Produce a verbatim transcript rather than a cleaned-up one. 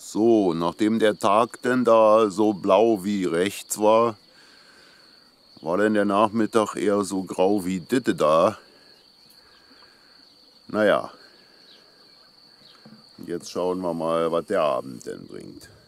So, nachdem der Tag denn da so blau wie rechts war, war denn der Nachmittag eher so grau wie ditte da. Naja, jetzt schauen wir mal, was der Abend denn bringt.